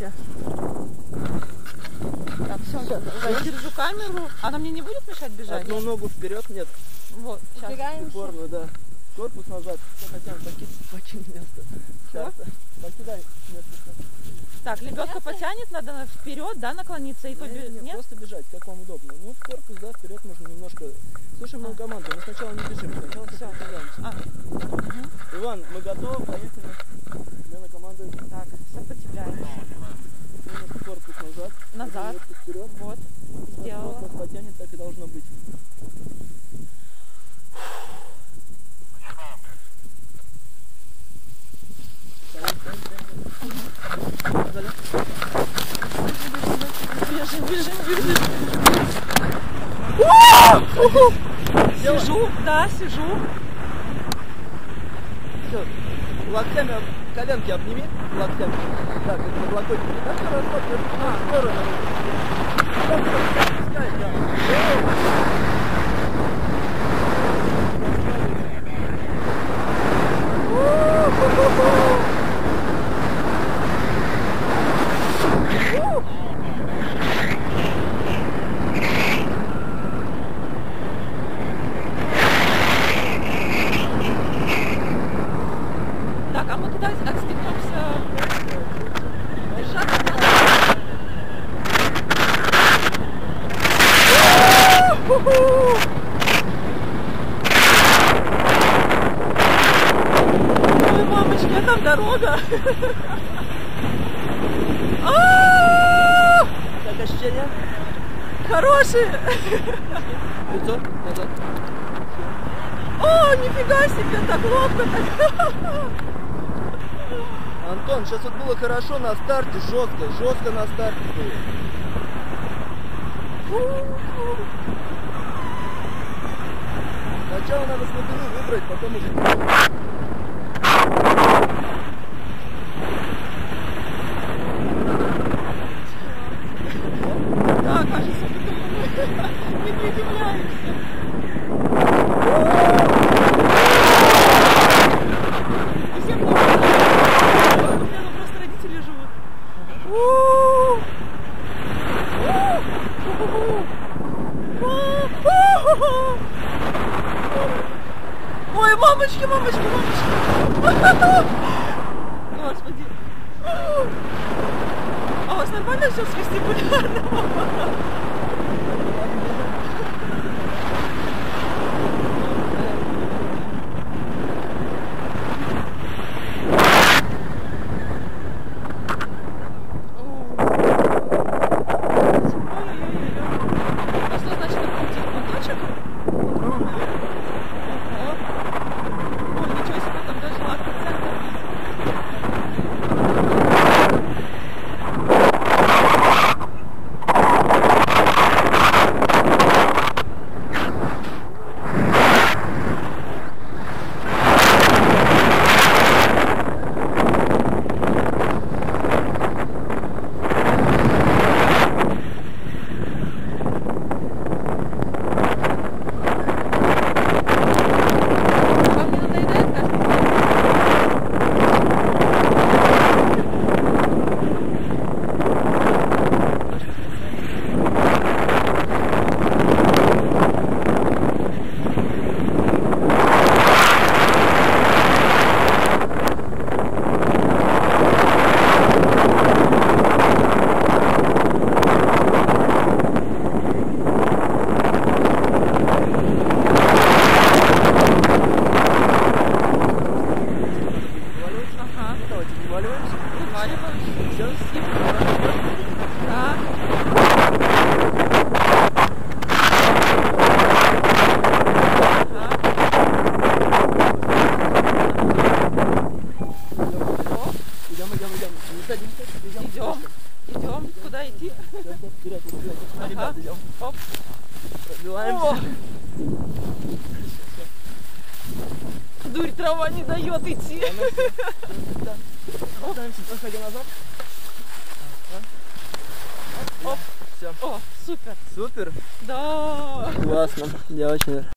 вообще. Так, все, держу камеру. Она мне не будет мешать бежать? Одну ногу вперед, нет. Вот, сейчас. Форму, да. Корпус назад. Покинь место. Сейчас. Покидай место. Так, лебедка потянет, надо вперед, да, наклониться и побежать. Нет, просто бежать, как вам удобно. Ну, в корпус, да, вперед можно немножко. Слушай мою команду, мы сначала не бежим, сначала сопротивляемся. Иван, мы готовы, поехали. Смена команды. Так, сопротивляемся. Немножко корпус назад. Назад. Вперед. Вот. Сделала. Как нас потянет, так и должно быть. Бежим. Сижу, да, сижу. Все. Локтями, коленки обними. Локтями. Так, это подлокотники. Так, расслабься. В сторону. Пускай, да. Так, а мы туда отстегнемся. Держаться. Ой, мамочки, а там дорога. Так, ощущения? Хорошие. Лицо назад. О, нифига себе, так ловко. Антон, сейчас вот было хорошо на старте, жестко на старте было. Сначала надо слабину выбрать, потом уже... Да, кажется, мы не приземляемся. Всем у меня просто родители живут. Ой, мамочки. Господи. А у вас нормально все с вестибулярным? Идем. Куда идти? Ага. Оп. Пробиваемся. Дурь, трава не дает идти. Проходи назад. Оп. Все. О, супер. Супер? Да. Классно. Я очень